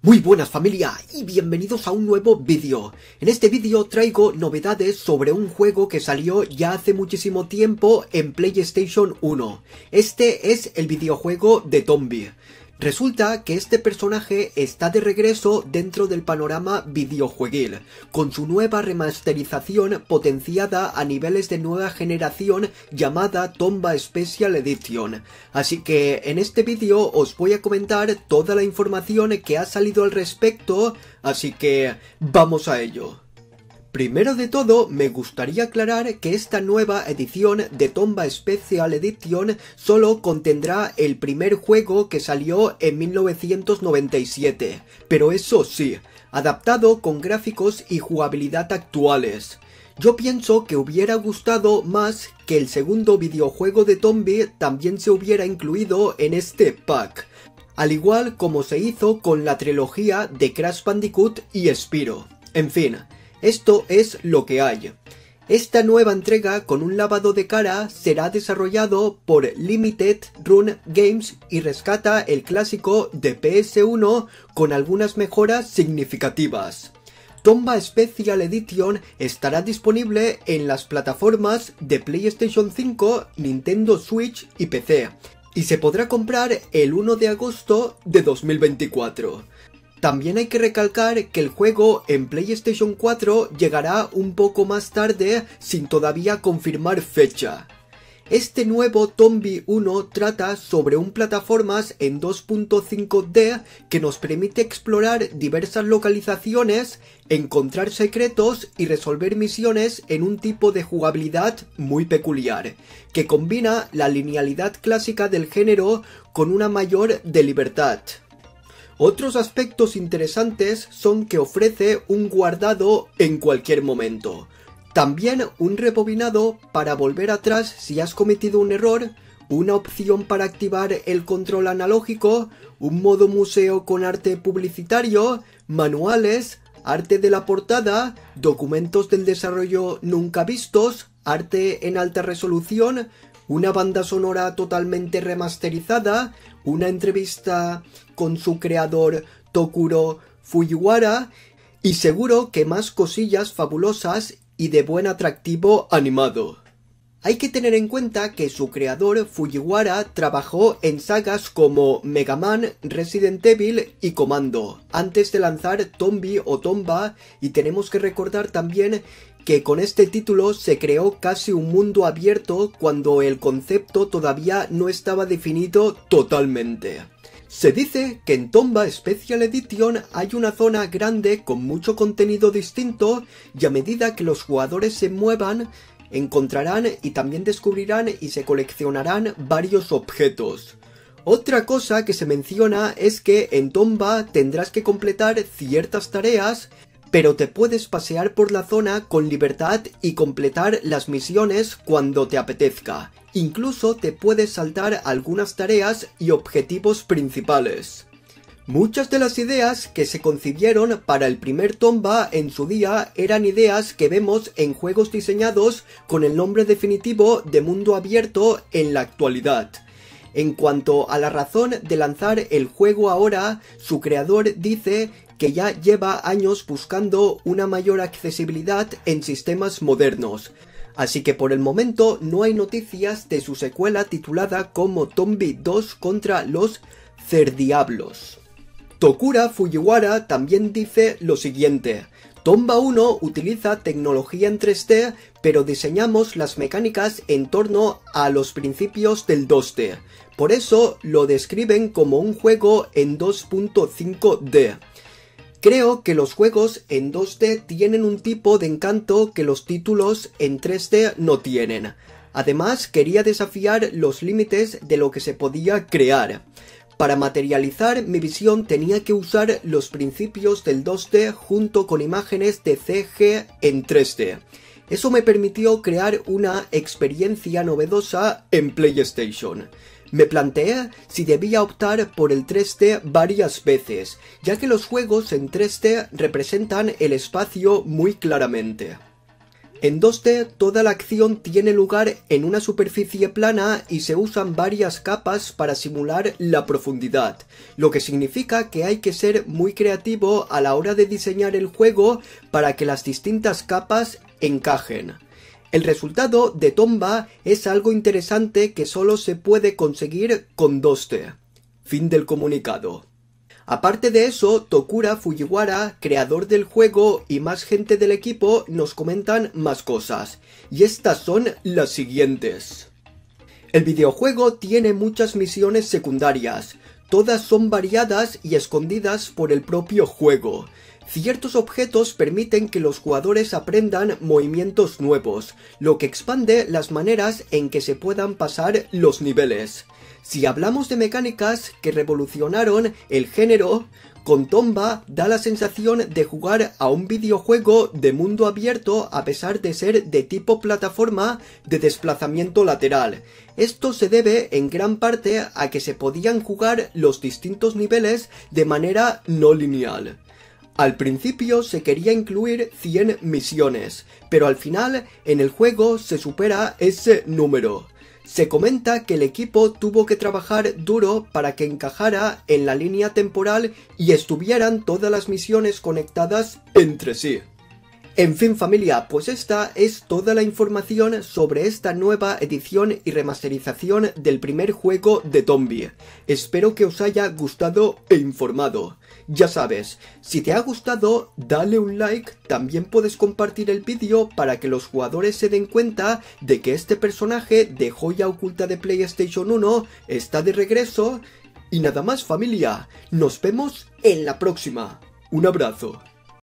Muy buenas familia y bienvenidos a un nuevo vídeo. En este vídeo traigo novedades sobre un juego que salió ya hace muchísimo tiempo en PlayStation 1. Este es el videojuego de Tombi. Resulta que este personaje está de regreso dentro del panorama videojueguil, con su nueva remasterización potenciada a niveles de nueva generación llamada Tomba Special Edition. Así que en este vídeo os voy a comentar toda la información que ha salido al respecto, así que vamos a ello. Primero de todo, me gustaría aclarar que esta nueva edición de Tomba Special Edition solo contendrá el primer juego que salió en 1997, pero eso sí, adaptado con gráficos y jugabilidad actuales. Yo pienso que hubiera gustado más que el segundo videojuego de Tombi también se hubiera incluido en este pack, al igual como se hizo con la trilogía de Crash Bandicoot y Spyro. En fin, esto es lo que hay. Esta nueva entrega con un lavado de cara será desarrollado por Limited Run Games y rescata el clásico de PS1 con algunas mejoras significativas. Tomba Special Edition estará disponible en las plataformas de PlayStation 5, Nintendo Switch y PC, y se podrá comprar el 1 de agosto de 2024. También hay que recalcar que el juego en PlayStation 4 llegará un poco más tarde sin todavía confirmar fecha. Este nuevo Tombi 1 trata sobre un plataformas en 2.5D que nos permite explorar diversas localizaciones, encontrar secretos y resolver misiones en un tipo de jugabilidad muy peculiar, que combina la linealidad clásica del género con una mayor de libertad. Otros aspectos interesantes son que ofrece un guardado en cualquier momento. También un rebobinado para volver atrás si has cometido un error, una opción para activar el control analógico, un modo museo con arte publicitario, manuales, arte de la portada, documentos del desarrollo nunca vistos, arte en alta resolución, una banda sonora totalmente remasterizada, una entrevista con su creador Tokuro Fujiwara y seguro que más cosillas fabulosas y de buen atractivo animado. Hay que tener en cuenta que su creador Fujiwara trabajó en sagas como Mega Man, Resident Evil y Commando, antes de lanzar Tombi o Tomba, y tenemos que recordar también que con este título se creó casi un mundo abierto cuando el concepto todavía no estaba definido totalmente. Se dice que en Tomba Special Edition hay una zona grande con mucho contenido distinto y a medida que los jugadores se muevan, encontrarán y también descubrirán y se coleccionarán varios objetos. Otra cosa que se menciona es que en Tomba tendrás que completar ciertas tareas, pero te puedes pasear por la zona con libertad y completar las misiones cuando te apetezca. Incluso te puedes saltar algunas tareas y objetivos principales. Muchas de las ideas que se concibieron para el primer Tomba en su día eran ideas que vemos en juegos diseñados con el nombre definitivo de mundo abierto en la actualidad. En cuanto a la razón de lanzar el juego ahora, su creador dice que ya lleva años buscando una mayor accesibilidad en sistemas modernos. Así que por el momento no hay noticias de su secuela titulada como Tombi 2 contra los Cerdiablos. Tokuro Fujiwara también dice lo siguiente: Tomba 1 utiliza tecnología en 3D, pero diseñamos las mecánicas en torno a los principios del 2D. Por eso lo describen como un juego en 2.5D. Creo que los juegos en 2D tienen un tipo de encanto que los títulos en 3D no tienen. Además, quería desafiar los límites de lo que se podía crear. Para materializar mi visión tenía que usar los principios del 2D junto con imágenes de CG en 3D. Eso me permitió crear una experiencia novedosa en PlayStation. Me planteé si debía optar por el 3D varias veces, ya que los juegos en 3D representan el espacio muy claramente. En 2D toda la acción tiene lugar en una superficie plana y se usan varias capas para simular la profundidad, lo que significa que hay que ser muy creativo a la hora de diseñar el juego para que las distintas capas encajen. El resultado de Tomba es algo interesante que solo se puede conseguir con 2D. Fin del comunicado. Aparte de eso, Tokura Fujiwara, creador del juego, y más gente del equipo nos comentan más cosas, y estas son las siguientes. El videojuego tiene muchas misiones secundarias, todas son variadas y escondidas por el propio juego. Ciertos objetos permiten que los jugadores aprendan movimientos nuevos, lo que expande las maneras en que se puedan pasar los niveles. Si hablamos de mecánicas que revolucionaron el género, con Tomba da la sensación de jugar a un videojuego de mundo abierto a pesar de ser de tipo plataforma de desplazamiento lateral. Esto se debe en gran parte a que se podían jugar los distintos niveles de manera no lineal. Al principio se quería incluir 100 misiones, pero al final en el juego se supera ese número. Se comenta que el equipo tuvo que trabajar duro para que encajara en la línea temporal y estuvieran todas las misiones conectadas entre sí. En fin familia, pues esta es toda la información sobre esta nueva edición y remasterización del primer juego de Tombi. Espero que os haya gustado e informado. Ya sabes, si te ha gustado, dale un like, también puedes compartir el vídeo para que los jugadores se den cuenta de que este personaje de joya oculta de PlayStation 1 está de regreso. Y nada más familia, nos vemos en la próxima. Un abrazo.